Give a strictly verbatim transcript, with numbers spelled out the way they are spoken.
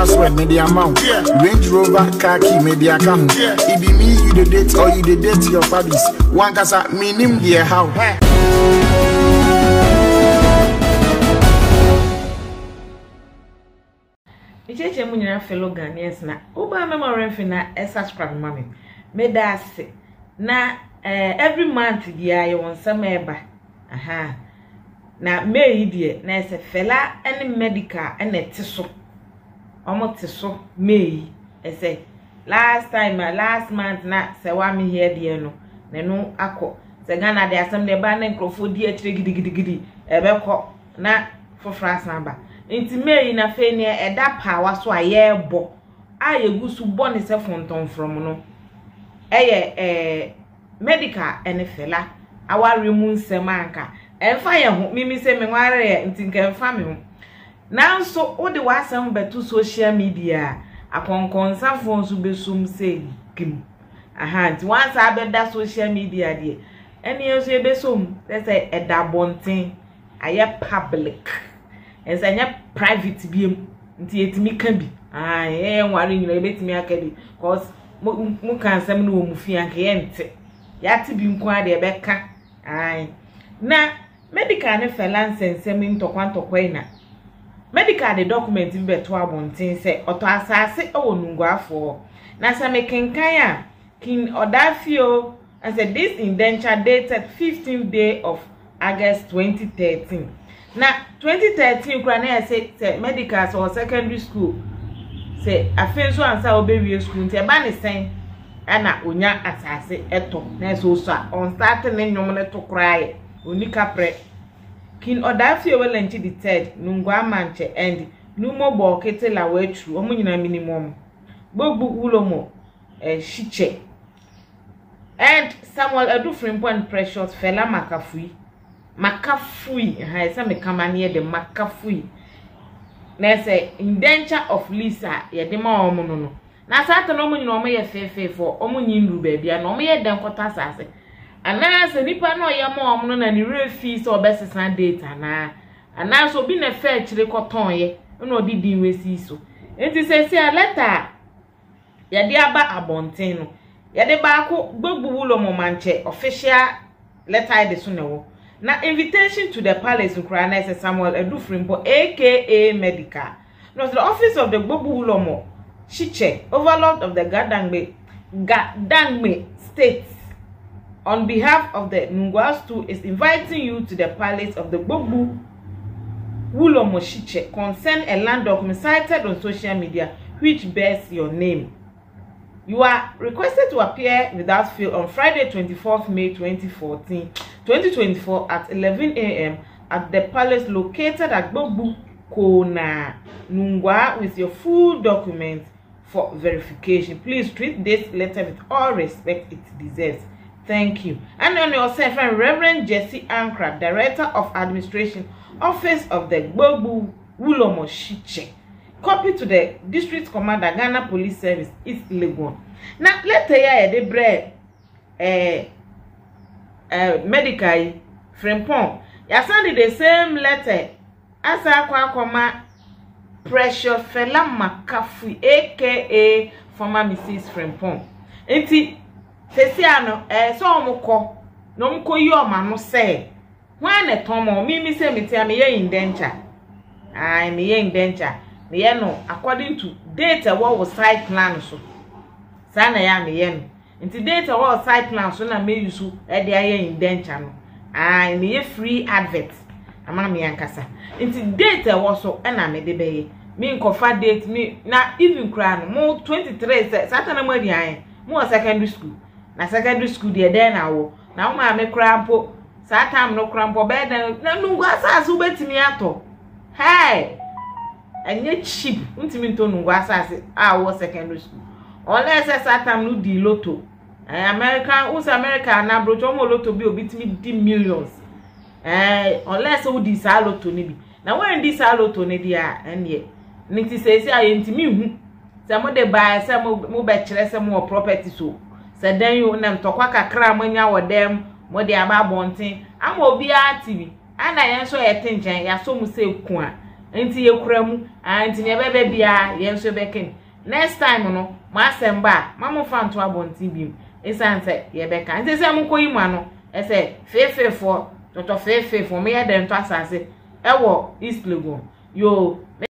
password media amount. Range Rover car key media account. It be me you the date or you the date your parties. One casa minim dear how. Icheche mu nyina fellow Ghanaians na oba memory fi na subscribe mami me da se na eh, every month dia ye won sama eba aha na May die na ese fela any medical and etiso omo tiso May ese last time last month na se wa me here die no ne no akọ se Ghana de asem de ba na nkrofo die atire gidigidigidi ebekọ na for France number inti May na fe ne eda power so aye bo ayegusu bo ne se fonton from no eye eh medical ene fela aware mu nsem anka emfa ye ho mimi se me nware inti nka emfa me ho nanso wo de wasam betu social media akonkonsa fon so besum se gim aha nti once abeda social media de ene yeso ebesom se eda bonten aye public ensanya private biem nti yetimi ka bi ah eh nware nyina ebetimi aka bi cause mu kan sam no mu fi anka ye nte yati bi nko ade ebeka ai na medical ne felance nsem ntokwa ntokwa ina medical the document bi beto abonten se oto asase e wonungu afo na same kenkan a kin odafio and said this indenture dated fifteenth day of August twenty thirteen. Na twenty thirteen kura na say say medical or secondary school say afenso ansa obewie school nti e ba ne sen ana onya asase eto na so so on start ne nyom ne to krae onika pre kin odafie welanchi the third nungwa manche and numo bo ketela wetru omo nyina minimum gbogbu ulomo eh shiche and Samuel Edufrimpo and Precious Fela Makafui Makafui ha esa me kamane de Makafui na say indenture of Lisa ye de ma omo no no na sata no omo nyina omo ye fefefo omo nyinru ba bia na omo ye den kwota sase ana se nipa no ye ma omo no na ni refi so obesesa data na ana so bi na fe kire koton ye na odi din wesi so enti se se a letter ye de aba abonten no ye de ba ko gbogbu wulo mo manche official letter de so ne wo na invitation to the palace in Krana Samuel Edufrimpo aka Medical. No, the office of the Gbogbu Ulomo Shiche, overlord of the Gadangme Gadangme State, on behalf of the Nungwastu, is inviting you to the palace of the Gbogbu Ulomo Shiche concern a land document cited on social media which bears your name. You are requested to appear without fail on Friday twenty-fourth May twenty fourteen twenty twenty-four at eleven A M at the palace located at Gbogbu Kona Nungwa with your full documents for verification. Please treat this letter with all respect it deserves. Thank you. And on your friend Reverend Jesse Ankra, Director of Administration, Office of the Gbogbu Ulomo Shiche. Copy to the District Commander, Ghana Police Service, East Legon. Now, letter ya de bread eh uh, medical Frimpong. Ya send the same letter as akwa koma Precious Fela Makafui aka former Missus Frimpong. Enti sesi ano eh so omukọ no mko yi o ma no say when e ton mo mi mi say me tia me ye indenture. Ai me ye indenture. Me ye no according to data what was site plan so. Sana ya me ye no. Nti data what site plan so na me use e de aye indenture no. Ai me ye free advert. Ama me yankasa. Nti data what so e na me de be ye. Me nkofa date me na even cry no mo twenty-three sata na mo di aye. Mo secondary school. Na secondary school de den na wo. Na wo ma me cry mpo sata am no cry mpo be den na nungu asase ubetimi ato. Hey. Enye cheap ntimi nto nungu asase a wo secondary school. Unless sata am no di lotto. Eh American us America na brocho mo lotto bi obitimi di millions. Eh unless wo di sa lotto ni bi. Na when di sa lotto ni di a enye. Nti se se aye ntimi hu. Se mo de buy se mo mo be kire se mo property so. Se den yo na mtokwa kakra manya wo dem mo de aba bonten. Ama obi a T V. Ana yen so ye tenchen ya so mu se ku a. enti ye kura mu anti ne bebe bia ye nso beken next time no ma asem ba ma mo fa nto abonti bim esanse ye beka enti se mo koyi ma no ese fefefo toto fefefo me ye de nto asase ewo East Legon yo